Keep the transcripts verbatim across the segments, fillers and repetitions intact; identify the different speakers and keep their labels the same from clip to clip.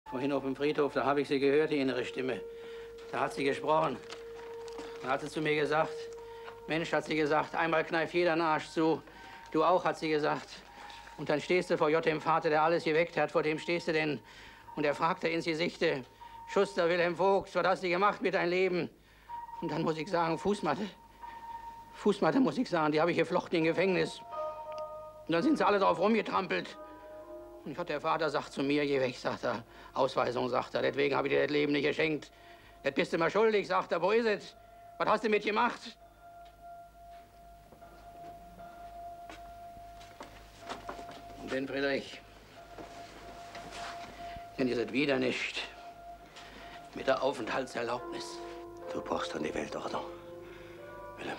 Speaker 1: Vorhin auf dem Friedhof, da habe ich sie gehört, die innere Stimme. Da hat sie gesprochen. Da hat sie zu mir gesagt, Mensch, hat sie gesagt, einmal kneift jeder einen Arsch zu. Du auch, hat sie gesagt. Und dann stehst du vor J. dem Vater, der alles geweckt hat. Vor dem stehst du denn. Und er fragt dir ins Gesicht, Schuster Wilhelm Vogt, was hast du gemacht mit deinem Leben? Und dann muss ich sagen, Fußmatte. Fußmatte muss ich sagen, die habe ich geflochten im Gefängnis. Und dann sind sie alle drauf rumgetrampelt. Und Gott, der Vater sagt zu mir, geh weg, sagt er. Ausweisung, sagt er. Deswegen habe ich dir das Leben nicht geschenkt. Das bist du mal schuldig, sagt er. Wo ist es? Was hast du mit gemacht? Und dann, Friedrich, dann ist es wieder nicht mit der Aufenthaltserlaubnis.
Speaker 2: Du brauchst dann die Weltordnung. Wilhelm,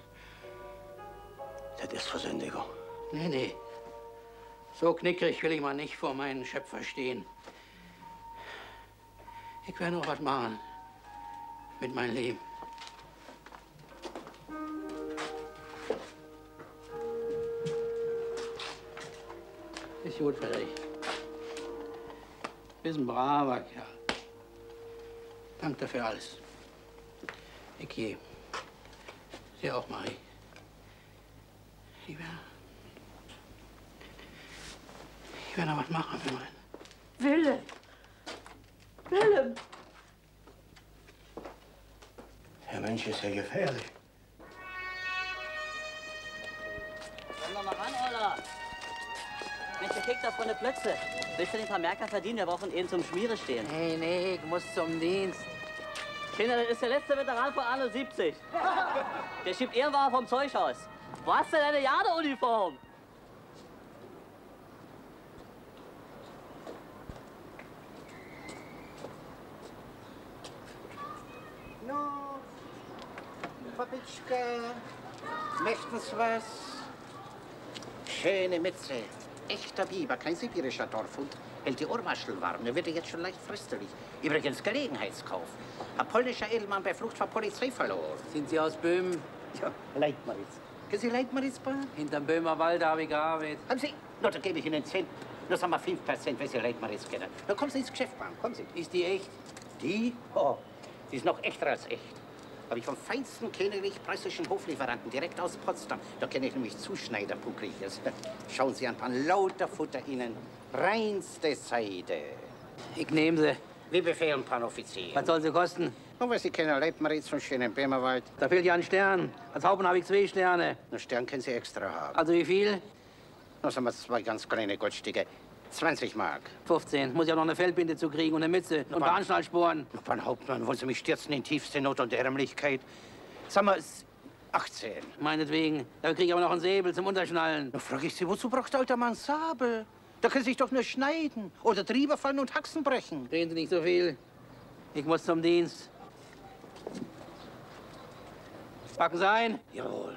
Speaker 2: das ist Versündigung.
Speaker 1: Nee, nee. So knickrig will ich mal nicht vor meinen Schöpfer stehen. Ich werde noch was machen mit meinem Leben. Ist gut, Friedrich. Bist ein braver Kerl. Danke für alles. Ich gehe. Sie auch, Marie. Ich werde... Ich werde noch was machen für meinen.
Speaker 3: Willem! Willem!
Speaker 2: Der Mensch ist ja gefährlich.
Speaker 4: Komm doch mal ran, Ola. Mensch, der kriegt doch von der Plötze. Willst du den Vermerker verdienen? Wir brauchen eben zum Schmiere stehen.
Speaker 1: Nee, nee, ich muss zum Dienst.
Speaker 4: Kinder, das ist der letzte Veteran von Anno siebzig. Der schiebt Ehrenwagen vom Zeughaus. Wo hast du deine Jadeuniform?
Speaker 5: No, Papitschka, möchten's was? Schöne Mütze, echter Biber, kein sibirischer Dorfhund. Hält die Ohrwaschel warm, der wird jetzt schon leicht fröstelig. Übrigens Gelegenheitskauf. Ein polnischer Edelmann bei Flucht vor Polizei verloren.
Speaker 1: Sind Sie aus Böhmen?
Speaker 5: Ja, Leitmaritz. Kennen Sie Leitmaritzbahn?
Speaker 1: Hinterm Böhmer Wald habe ich gearbeitet.
Speaker 5: Haben Sie? Na, da gebe ich Ihnen zehn. Das haben wir fünf Prozent, wenn Sie Leitmaritz kennen. Da kommen Sie ins Geschäft, Mann. Kommen Sie.
Speaker 1: Ist die echt?
Speaker 5: Die? Oh, die ist noch echter als echt. Habe ich vom feinsten königlich-preußischen Hoflieferanten direkt aus Potsdam. Da kenne ich nämlich Zuschneiderpuckliches. Schauen Sie ein paar lauter Futter Ihnen. Reinste Seide.
Speaker 1: Ich nehme sie.
Speaker 5: Wir befehlen, Panoffizier.
Speaker 1: Was soll sie kosten?
Speaker 5: Nun, was Sie kennen, Leitmaritz und schönen Böhmerwald.
Speaker 1: Da fehlt ja ein Stern. Als Hauptmann habe ich zwei Sterne.
Speaker 5: Einen Stern können Sie extra haben.
Speaker 1: Also wie viel?
Speaker 5: Noch sind wir zwei ganz kleine Goldstücke. zwanzig Mark.
Speaker 1: fünfzehn. Muss ja noch eine Fellbinde zu kriegen und eine Mütze und Bahnschnallsporen.
Speaker 5: Mein Hauptmann, wollen Sie mich stürzen in tiefste Not und Ärmlichkeit? Sagen wir, achtzehn.
Speaker 1: Meinetwegen. Da kriege ich aber noch einen Säbel zum Unterschnallen.
Speaker 5: Da frage ich Sie, wozu braucht der alte Mann Sabel? Da können Sie sich doch nur schneiden oder drüber fallen und Haxen brechen.
Speaker 1: Reden Sie nicht so viel. Ich muss zum Dienst. Packen Sie ein?
Speaker 5: Jawohl.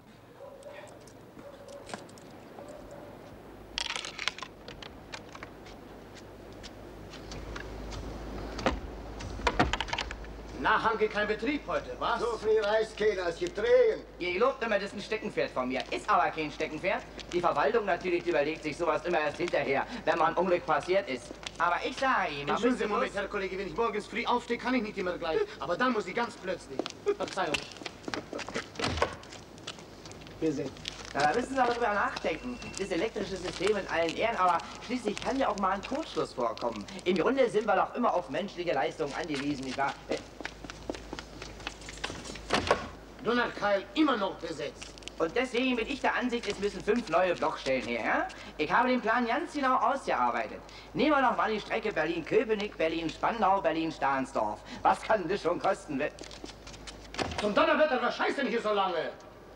Speaker 6: Na, haben wir keinen Betrieb heute, was?
Speaker 7: So viel reißt keiner, es gibt Regen.
Speaker 8: Ihr gelobt immer, das ist ein Steckenpferd von mir. Ist aber kein Steckenpferd. Die Verwaltung natürlich die überlegt sich sowas immer erst hinterher, wenn mal ein Unglück passiert ist. Aber ich sage Ihnen...
Speaker 6: Entschuldigen Sie einen Moment, Herr Kollege, wenn ich morgens früh aufstehe, kann ich nicht immer gleich. Aber dann muss ich ganz plötzlich. Verzeihung. Wir sehen.
Speaker 8: Na, da müssen Sie aber drüber nachdenken. Das elektrische System in allen Ehren, aber schließlich kann ja auch mal ein Kurzschluss vorkommen. Im Grunde sind wir doch immer auf menschliche Leistungen angewiesen, nicht wahr?
Speaker 6: Donnerkeil immer noch besetzt.
Speaker 8: Und deswegen bin ich der Ansicht, es müssen fünf neue Blockstellen her. Ja? Ich habe den Plan ganz genau ausgearbeitet. Nehmen wir doch mal die Strecke Berlin-Köpenick, Berlin-Spandau, Berlin-Stahnsdorf. Was kann das schon kosten?
Speaker 6: Zum Donnerwetter, was scheißt denn hier so lange?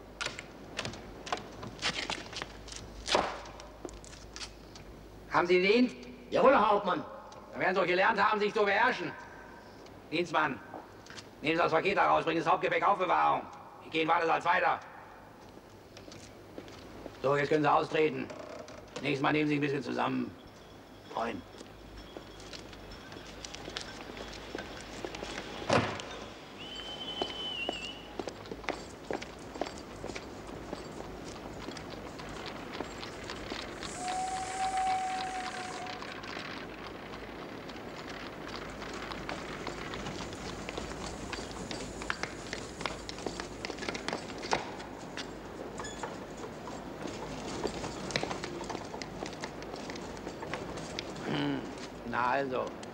Speaker 8: Haben Sie den?
Speaker 6: Jawohl, Herr Hauptmann.
Speaker 1: Da werden Sie doch gelernt haben, sich zu beherrschen. Dienstmann, nehmen Sie das Paket da raus, bringen das Hauptgepäck auf Bewahrung. Ich gehe in Wartesaal weiter. So, jetzt können Sie austreten. Nächstes Mal nehmen Sie sich ein bisschen zusammen. Freund. Na also.